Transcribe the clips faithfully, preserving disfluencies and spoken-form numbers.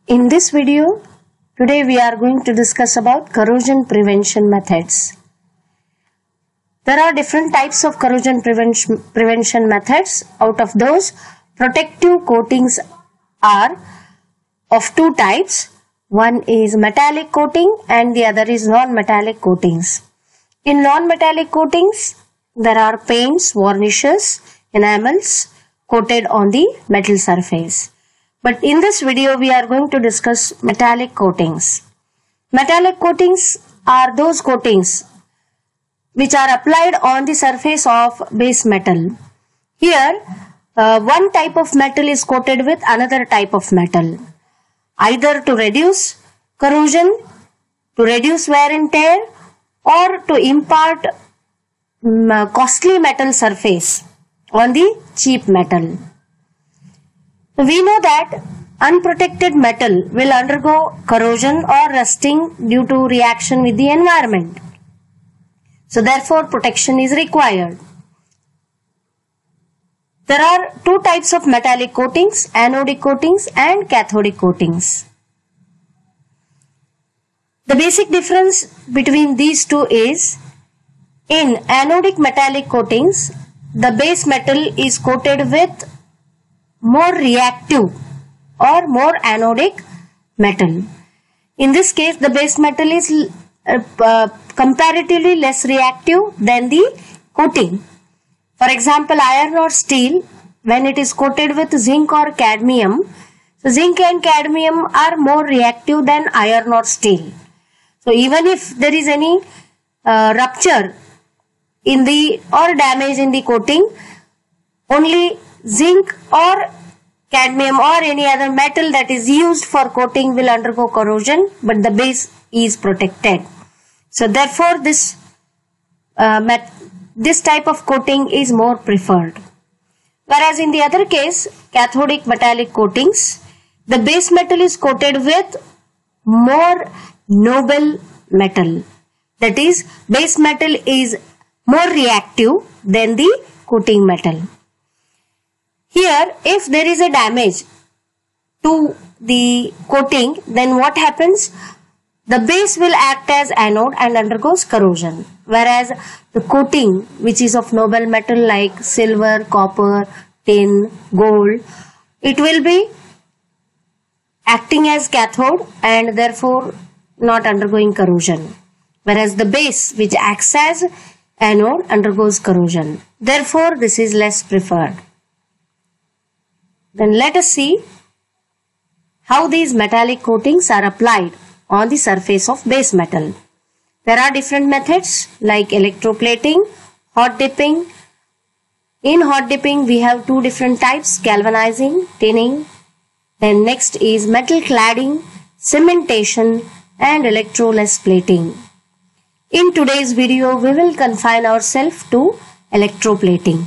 In this video, today we are going to discuss about corrosion prevention methods. There are different types of corrosion prevention, prevention methods. Out of those, protective coatings are of two types. One is metallic coating and the other is non-metallic coatings. In non-metallic coatings, there are paints, varnishes, enamels coated on the metal surface. But in this video, we are going to discuss metallic coatings. Metallic coatings are those coatings which are applied on the surface of base metal. Here, uh, one type of metal is coated with another type of metal, either to reduce corrosion, to reduce wear and tear, or to impart um, costly metal surface on the cheap metal. We know that unprotected metal will undergo corrosion or rusting due to reaction with the environment. So therefore protection is required. There are two types of metallic coatings, anodic coatings and cathodic coatings. The basic difference between these two is, in anodic metallic coatings, the base metal is coated with more reactive or more anodic metal. In this case, the base metal is uh, uh, comparatively less reactive than the coating. For example, iron or steel, when it is coated with zinc or cadmium, so zinc and cadmium are more reactive than iron or steel. So even if there is any uh, rupture in the or damage in the coating, only zinc or cadmium or any other metal that is used for coating will undergo corrosion, but the base is protected. So therefore this uh, met this type of coating is more preferred. Whereas in the other case, cathodic metallic coatings, the base metal is coated with more noble metal. That is, base metal is more reactive than the coating metal. Here, if there is a damage to the coating, then what happens? The base will act as anode and undergoes corrosion. Whereas the coating, which is of noble metal like silver, copper, tin, gold, it will be acting as cathode and therefore not undergoing corrosion. Whereas the base, which acts as anode, undergoes corrosion. Therefore, this is less preferred. Then let us see how these metallic coatings are applied on the surface of base metal. There are different methods like electroplating, hot dipping. In hot dipping, we have two different types, galvanizing, tinning. Then next is metal cladding, cementation and electroless plating. In today's video, we will confine ourselves to electroplating.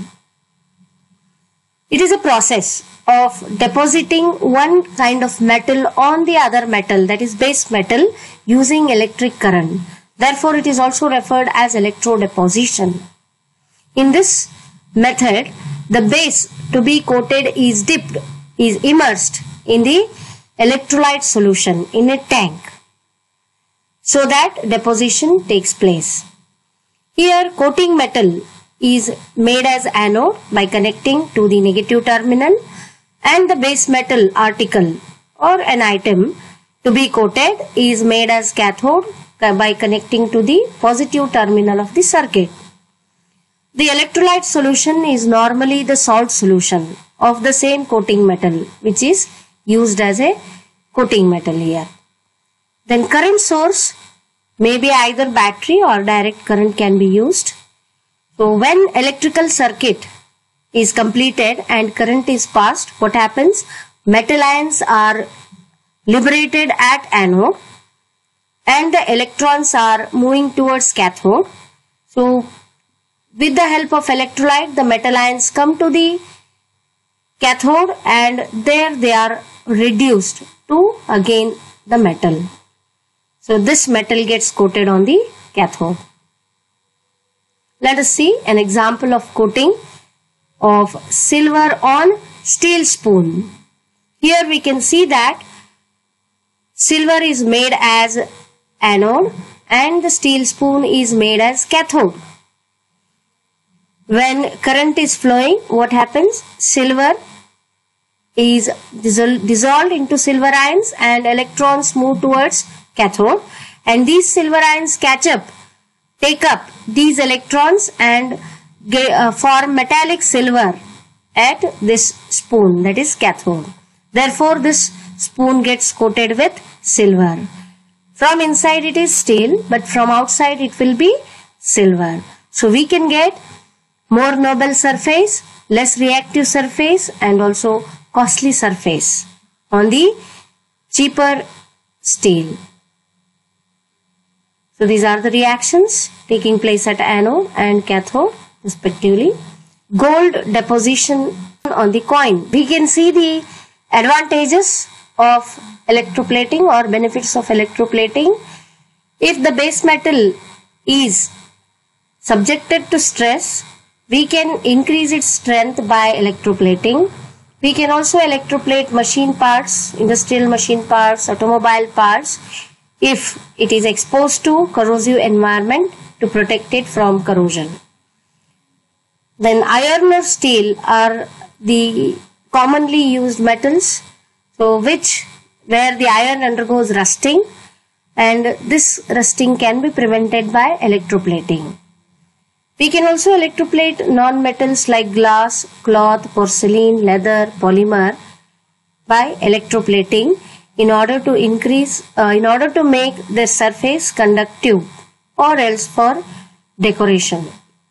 It is a process of depositing one kind of metal on the other metal, that is base metal, using electric current. Therefore, it is also referred as electrodeposition. In this method, the base to be coated is dipped, is immersed in the electrolyte solution in a tank, so that deposition takes place. Here, coating metal is made as anode by connecting to the negative terminal, and the base metal article or an item to be coated is made as cathode by connecting to the positive terminal of the circuit. The electrolyte solution is normally the salt solution of the same coating metal, which is used as a coating metal here. Then current source may be either battery or direct current can be used. So when electrical circuit is completed and current is passed, what happens? Metal ions are liberated at anode and the electrons are moving towards cathode. So with the help of electrolyte, the metal ions come to the cathode and there they are reduced to again the metal. So this metal gets coated on the cathode. Let us see an example of coating of silver on steel spoon. Here we can see that silver is made as anode and the steel spoon is made as cathode. When current is flowing, what happens? Silver is dissolved into silver ions and electrons move towards cathode, and these silver ions catch up, take up these electrons and get, uh, form metallic silver at this spoon, that is cathode. Therefore, this spoon gets coated with silver. From inside it is steel, but from outside it will be silver. So we can get more noble surface, less reactive surface, and also costly surface on the cheaper steel. So these are the reactions taking place at anode and cathode respectively. Gold deposition on the coin. We can see the advantages of electroplating or benefits of electroplating. If the base metal is subjected to stress, we can increase its strength by electroplating. We can also electroplate machine parts, industrial machine parts, automobile parts, if it is exposed to corrosive environment to protect it from corrosion. Then iron or steel are the commonly used metals, so which where the iron undergoes rusting, and this rusting can be prevented by electroplating. We can also electroplate non-metals like glass, cloth, porcelain, leather, polymer by electroplating in order to increase, uh, in order to make their surface conductive or else for decoration.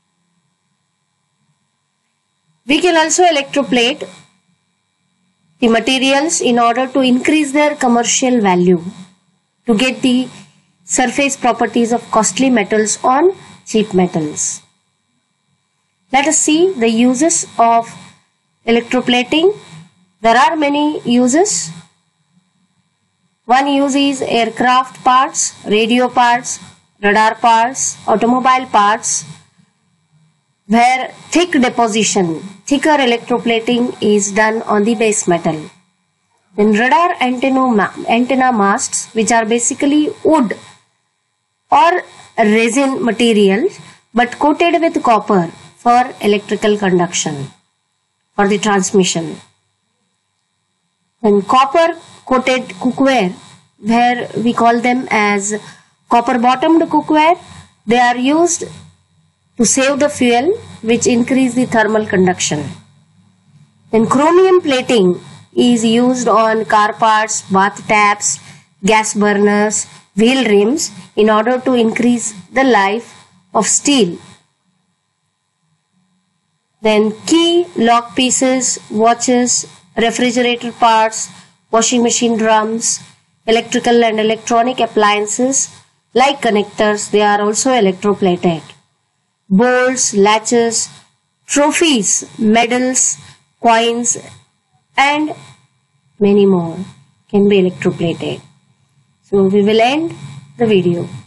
We can also electroplate the materials in order to increase their commercial value, to get the surface properties of costly metals on cheap metals. Let us see the uses of electroplating. There are many uses. One use is aircraft parts, radio parts, radar parts, automobile parts, where thick deposition, thicker electroplating is done on the base metal. Then radar antenna, antenna masts, which are basically wood or resin material but coated with copper for electrical conduction, for the transmission. Then copper coated cookware, where we call them as copper bottomed cookware, they are used to save the fuel, which increase the thermal conduction. Then chromium plating is used on car parts, bath taps, gas burners, wheel rims in order to increase the life of steel. Then key, lock pieces, watches, refrigerator parts, washing machine drums, electrical and electronic appliances like connectors, they are also electroplated. Bolts, latches, trophies, medals, coins, and many more can be electroplated. So we will end the video.